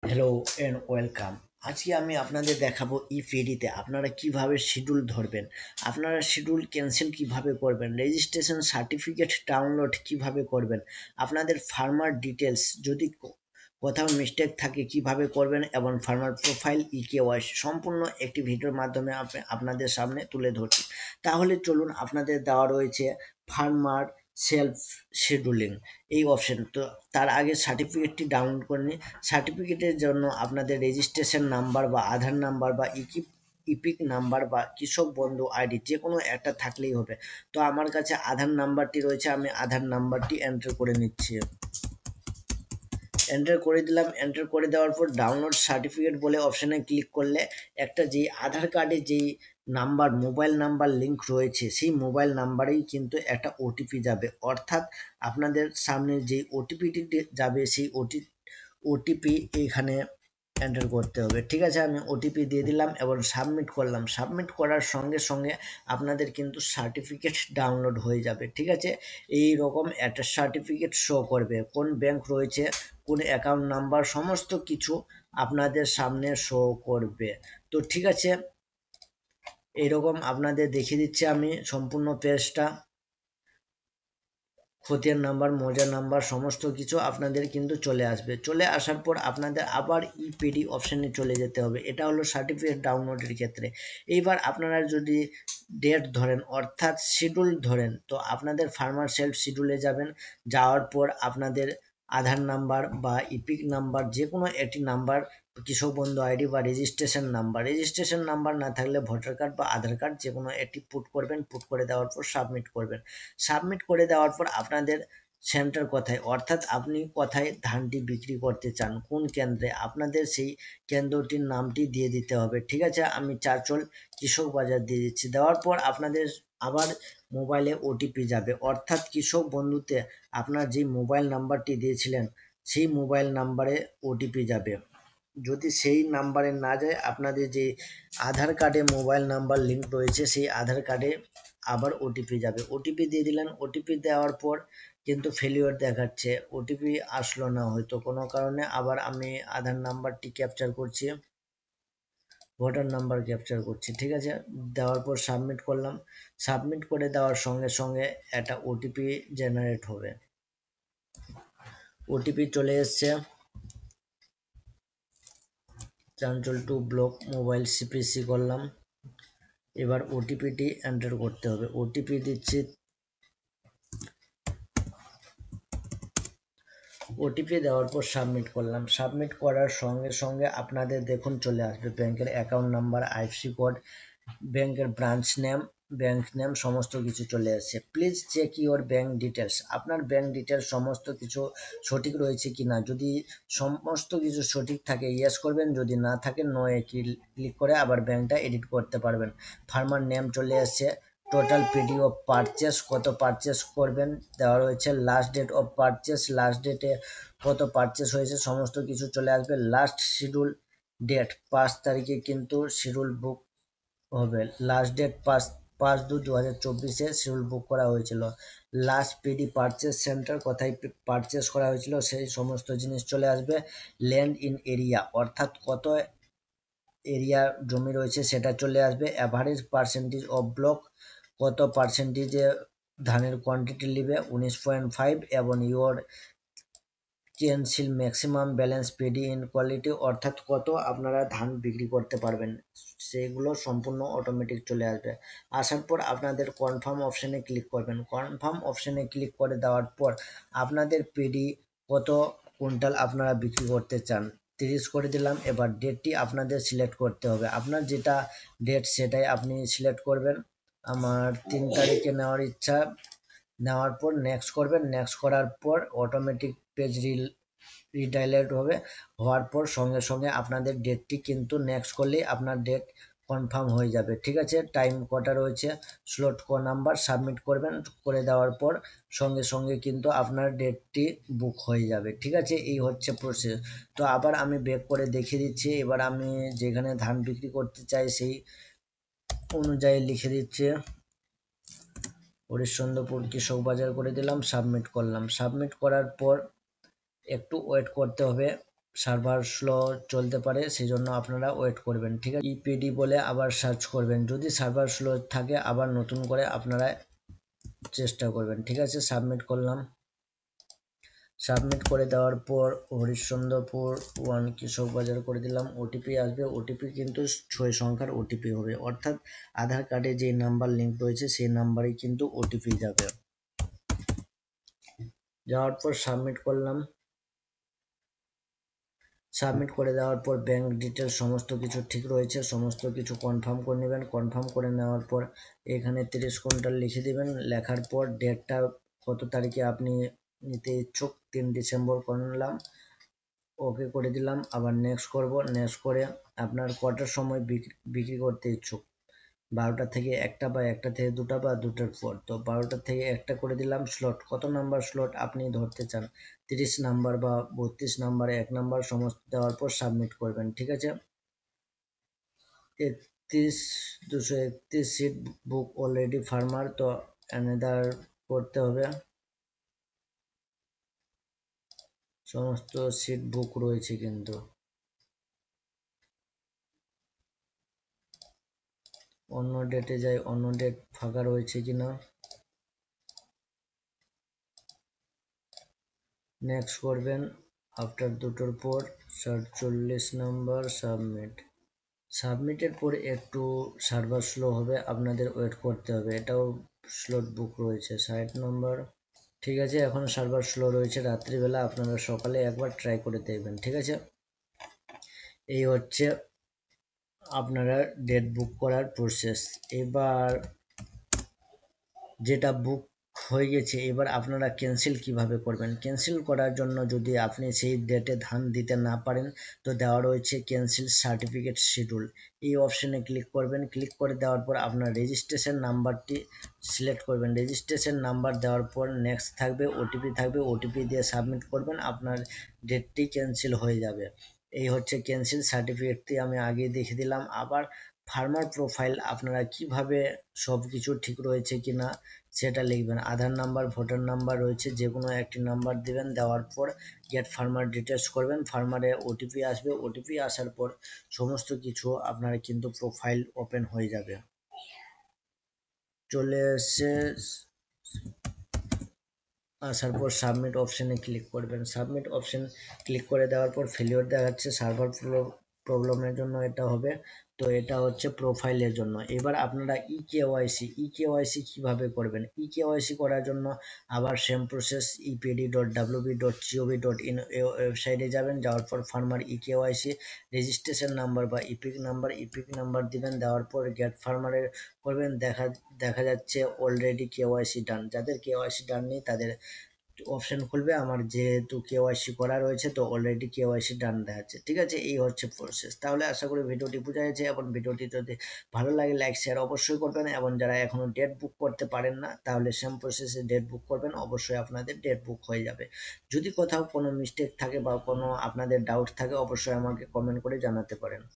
Hello and welcome. আজকে আমি আপনাদের দেখাবো ইপিডিতে আপনারা কিভাবে শিডিউল ধরবেন, আপনারা শিডিউল ক্যান্সেল কিভাবে করবেন, রেজিস্ট্রেশন সার্টিফিকেট ডাউনলোড কিভাবে করবেন, আপনাদের ফার্মার ডিটেলস যদি কোথাও মিস্টেক থাকে কিভাবে করবেন এবং ফার্মার প্রোফাইল ইকেওয়াইসি সম্পূর্ণ একটি ভিডিওর মাধ্যমে আপনাদের সামনে তুলে ধরছি। তাহলে চলুন, আপনাদের দেওয়া রয়েছে ফার্মার সেলফ শিডিউলিং এই অপশন। তো তার আগে সার্টিফিকেটটি ডাউনলোড করে নিন। সার্টিফিকেটের জন্য আপনাদের রেজিস্ট্রেশন নাম্বার বা আধার নাম্বার বা ইপিক নাম্বার বা কৃষক বন্ধু আইডি যে কোনো একটা থাকলেই হবে। তো আমার কাছে আধার নাম্বারটি রয়েছে, আমি আধার নাম্বারটি এন্টার করে নিচ্ছি। এন্টার করে দিলাম। এন্টার করে দেওয়ার পর ডাউনলোড সার্টিফিকেট বলে অপশানে ক্লিক করলে একটা যেই আধার কার্ডে যেই নাম্বার মোবাইল নাম্বার লিঙ্ক রয়েছে সেই মোবাইল নাম্বারেই কিন্তু একটা ওটিপি যাবে, অর্থাৎ আপনাদের সামনে যেই ওটিপিটি যাবে সেই ওটিপি এখানে এন্টার করতে হবে। ঠিক আছে, আমি ওটিপি দিয়ে দিলাম এবং সাবমিট করলাম। সাবমিট করার সঙ্গে সঙ্গে আপনাদের কিন্তু সার্টিফিকেট ডাউনলোড হয়ে যাবে। ঠিক আছে, এই রকম একটা সার্টিফিকেট শো করবে, কোন ব্যাংক রয়েছে, কোন অ্যাকাউন্ট নাম্বার, সমস্ত কিছু আপনাদের সামনে শো করবে। তো ঠিক আছে, এইরকম আপনাদের দেখিয়ে দিচ্ছি আমি সম্পূর্ণ পেজটা। খতিয়ান নাম্বার, মৌজা নাম্বার সমস্ত কিছু আপনাদের কিন্তু চলে আসবে। চলে আসার পর আপনাদের আবার ইপিডি অপশানে চলে যেতে হবে। এটা হলো সার্টিফিকেট ডাউনলোডের ক্ষেত্রে। এইবার আপনারা যদি ডেট ধরেন অর্থাৎ শিডিউল ধরেন, তো আপনাদের ফার্মার সেলফ শিডিউলে যাবেন। যাওয়ার পর আপনাদের আধার নাম্বার বা ইপিক নাম্বার যে কোনো একটি নাম্বার, কৃষক বন্ধু আইডি বা রেজিস্ট্রেশন নাম্বার না থাকলে ভোটার কার্ড বা আধার কার্ড যে কোনো একটি পুট করবেন। পুট করে দেওয়ার পর সাবমিট করবেন। সাবমিট করে দেওয়ার পর আপনাদের সেন্টার কোথায়, অর্থাৎ আপনি কোথায় ধানটি বিক্রি করতে চান, কোন কেন্দ্রে, আপনাদের সেই কেন্দ্রটির নামটি দিয়ে দিতে হবে। ঠিক আছে, আমি চারচল কৃষক বাজার দিয়ে দিচ্ছি। দেওয়ার পর আপনাদের আবার মোবাইলে ওটিপি যাবে, অর্থাৎ কৃষক বন্ধুতে আপনার যে মোবাইল নাম্বারটি দিয়েছিলেন সেই মোবাইল নাম্বারে ওটিপি যাবে। যদি সেই নাম্বারে না যায়, আপনাদের যে আধার কার্ডে মোবাইল নাম্বার লিঙ্ক রয়েছে সেই আধার কার্ডে আবার ওটিপি যাবে। ওটিপি দিয়ে দিলেন। ওটিপি দেওয়ার পর কিন্তু ফেলিওর দেখাচ্ছে, ওটিপি আসলো না হয়তো কোনো কারণে। আবার আমি আধার নাম্বারটি ক্যাপচার করছি, ভোটার নাম্বার ক্যাপচার করছি। ঠিক আছে, দেওয়ার পর সাবমিট করলাম। সাবমিট করে দেওয়ার সঙ্গে সঙ্গে একটা ওটিপি জেনারেট হবে। ওটিপি চলে এসছে, চাঞ্চল টু ব্লক মোবাইল সিপিসি করলাম। এবার ওটিপিটি এন্টার করতে হবে। ওটিপি দিচ্ছি। ওটিপি দেওয়ার পর সাবমিট করলাম। সাবমিট করার সঙ্গে সঙ্গে আপনাদের দেখুন চলে আসবে ব্যাংকের অ্যাকাউন্ট নাম্বার, আইএফসি কোড, ব্যাংকের ব্রাঞ্চ নেম, ব্যাংক নেম সমস্ত কিছু চলে আসছে। Please check your bank details. আপনার ব্যাংক ডিটেলস সমস্ত কিছু সঠিক রয়েছে কি না, যদি সমস্ত কিছু সঠিক থাকে ইয়েস করবেন, যদি না থাকে নো এ ক্লিক করে আবার ব্যাংকটা এডিট করতে পারবেন। ফার্মার নেম চলে আসছে। টোটাল পিডি অফ পারচেস, কত পারচেস করবেন দেওয়া রয়েছে। Last date of purchase, last ডেটে কত পারচেস হয়েছে সমস্ত কিছু চলে আসবে। লাস্ট শিডিউল ডেট 5 তারিখে কিন্তু শিডিউল বুক হবে। লাস্ট ডেট 5/2/2024 শিডিউল বুক করা হয়েছিল। লাস্ট পিডি পারচেস সেন্টার, কোথায় পারচেস করা হয়েছিল সেই সমস্ত জিনিস চলে আসবে। ল্যান্ড ইন এরিয়া, অর্থাৎ কত এরিয়া জমি রয়েছে সেটা চলে আসবে। অ্যাভারেজ পার্সেন্টেজ অফ ব্লক, কত পার্সেন্টেজে ধানের কোয়ান্টিটি নেবে 19.5, এবং your cancel maximum balance paddy in quality, অর্থাৎ কত আপনারা ধান বিক্রি করতে পারবেন, সেগুলো সম্পূর্ণ অটোমেটিক চলে আসবে। আসার পর আপনাদের কনফার্ম অপশানে ক্লিক করবেন। কনফার্ম অপশানে ক্লিক করে দেওয়ার পর আপনাদের পেডি কত কুইন্টাল আপনারা বিক্রি করতে চান 30 করে দিলাম। এবার ডেটটি আপনাদের সিলেক্ট করতে হবে, আপনার যেটা ডেট সেটাই আপনি সিলেক্ট করবেন। আমার 3 তারিখে নেওয়ার ইচ্ছা। নেওয়ার পর নেক্সট করবেন। নেক্সট করার পর অটোমেটিক পেজ রিডাইরেক্ট হবে। হওয়ার পর সঙ্গে সঙ্গে আপনাদের ডেটটি কিন্তু নেক্সট করলেই আপনার ডেট কনফার্ম হয়ে যাবে। ঠিক আছে, টাইম কটা রয়েছে, স্লট নাম্বার সাবমিট করবেন। করে দেওয়ার পর সঙ্গে সঙ্গে কিন্তু আপনার ডেটটি বুক হয়ে যাবে। ঠিক আছে, এই হচ্ছে প্রসেস। তো আবার আমি ব্যাক করে দেখিয়ে দিচ্ছি। এবার আমি যেখানে ধান বিক্রি করতে চাই সেই অনুযায়ী লিখে দিচ্ছি হরিশ্চন্দ্রপুর কৃষক বাজার করে দিলাম। সাবমিট করলাম। সাবমিট করার পর একটু ওয়েট করতে হবে। সার্ভার স্লো চলতে পারে, সেই জন্য আপনারা ওয়েট করবেন, ঠিক আছে। ইপিডি বলে আবার সার্চ করবেন, যদি সার্ভার স্লো থাকে আবার নতুন করে আপনারা চেষ্টা করবেন, ঠিক আছে। সাবমিট করলাম। সাবমিট করে দেওয়ার পর হরিশ্চন্দ্রপুর 1 কৃষক বাজার করে দিলাম। ওটিপি আসবে, ওটিপি কিন্তু 6 সংখ্যার ওটিপি হবে, অর্থাৎ আধার কার্ডে যে নাম্বার লিঙ্ক রয়েছে সেই নাম্বারেই কিন্তু ওটিপি যাবে। যাওয়ার পর সাবমিট করলাম। সাবমিট করে দেওয়ার পর ব্যাংক ডিটেলস সমস্ত কিছু ঠিক রয়েছে, সমস্ত কিছু কনফার্ম করে নেবেন। কনফার্ম করে নেওয়ার পর এখানে 30 কুইন্টাল লিখে দিবেন। লেখার পর ডেটটা কত তারিখে আপনি নিতে ইচ্ছুক, 3 ডিসেম্বর করলাম, ওকে করে দিলাম। আবার নেক্সট করব, নেক্সট করে আপনার কটার সময় বিক্রি করতে ইচ্ছুক, 12টা থেকে 1টা বা 1টা থেকে 2টা বা 2টার পর, তো 12টা থেকে 1টা করে দিলাম। স্লট কত নাম্বার স্লট আপনি ধরতে চান, 30 নাম্বার বা 32 নাম্বার, 1 নাম্বার সমস্ত দেওয়ার পর সাবমিট করবেন, ঠিক আছে। 231 সিট বুক অলরেডি ফার্মার, তো অ্যানাদার করতে হবে। সমস্ত সিট বুক রয়েছে কিন্তু, অন্য ডেটে যাই, অন্য ডেট ফাঁকা রয়েছে কিনা। নেক্সট করবেন, আফটার 2টোর পর 47 নাম্বার সাবমিট। সাবমিটের পর একটু সার্ভার স্লো হবে, আপনাদের ওয়েট করতে হবে, এটাও স্লট বুক রয়েছে 60 নাম্বার। ঠিক আছে, এখন সার্ভার স্লো রয়েছে, রাত্রিবেলা, আপনারা সকালে একবার ট্রাই করে দেখবেন, ঠিক আছে। এই হচ্ছে আপনারা ডেট বুক করার প্রসেস। এবার যেটা বুক হয়ে গেছে, এবার আপনারা ক্যান্সেল কিভাবে করবেন। ক্যান্সেল করার জন্য যদি আপনি সেই ডেটে ধান দিতে না পারেন, তো দেওয়া রয়েছে ক্যান্সেল সার্টিফিকেট শিডিউল, এই অপশনে ক্লিক করবেন। ক্লিক করে দেওয়ার পর আপনার রেজিস্ট্রেশন নাম্বারটি সিলেক্ট করবেন। রেজিস্ট্রেশন নাম্বার দেওয়ার পর নেক্সট থাকবে, ওটিপি থাকবে, ওটিপি দিয়ে সাবমিট করবেন, আপনার ডেটটি ক্যান্সেল হয়ে যাবে। এই হচ্ছে ক্যান্সেল সার্টিফিকেটটি আমি আগে দেখে দিলাম। আবার ফার্মার প্রোফাইল আপনারা কিভাবে সব কিছু ঠিক রয়েছে কিনা সেটা লিখবেন। আধার নাম্বার, ভোটার নাম্বার রয়েছে, যে কোনো একটি নাম্বার দিবেন। দেওয়ার পর গেট ফার্মার ডিটেলস করবেন, ফার্মারে ওটিপি আসবে, ওটিপি আসার পর সমস্ত কিছু আপনার কিন্তু প্রোফাইল ওপেন হয়ে যাবে। চলে এসে আসার পর সাবমিট অপশানে ক্লিক করবেন। সাবমিট অপশান ক্লিক করে দেওয়ার পর ফেলিওর দেখাচ্ছে, সার্ভার প্রবলেমের জন্য এটা হবে। তো এটা হচ্ছে প্রোফাইলের জন্য। এবার আপনারা ইকেওয়াইসি কিভাবে করবেন। ইকেওয়াইসি করার জন্য আবার সেম প্রসেস, epd.wb.gov.in ওয়েবসাইটে যাবেন। যাওয়ার পর ফার্মার ইকেওয়াইসি রেজিস্ট্রেশন নাম্বার বা ইপিক নাম্বার দিবেন। দেওয়ার পর গেট ফার্মারের করবেন। দেখা যাচ্ছে অলরেডি কেওয়াইসি ডান। যাদের কেওয়াইসি ডান নেই তাদের অপশন খুলবে, আমার যেহেতু কেওয়াইসি করা রয়েছে তো অলরেডি কেওয়াইসি ডান দেখাচ্ছে, ঠিক আছে। এই হচ্ছে প্রসেস। তাহলে আশা করি ভিডিওটি বোঝা গেছে, এবং ভিডিওটি যদি ভালো লাগে লাইক শেয়ার অবশ্যই করবেন, এবং যারা এখনো ডেট বুক করতে পারেন না তাহলে সেম প্রসেসে ডেট বুক করবেন, অবশ্যই আপনাদের ডেট বুক হয়ে যাবে। যদি কোথাও কোনো মিস্টেক থাকে বা কোনো আপনাদের ডাউট থাকে অবশ্যই আমাকে কমেন্ট করে জানাতে পারেন।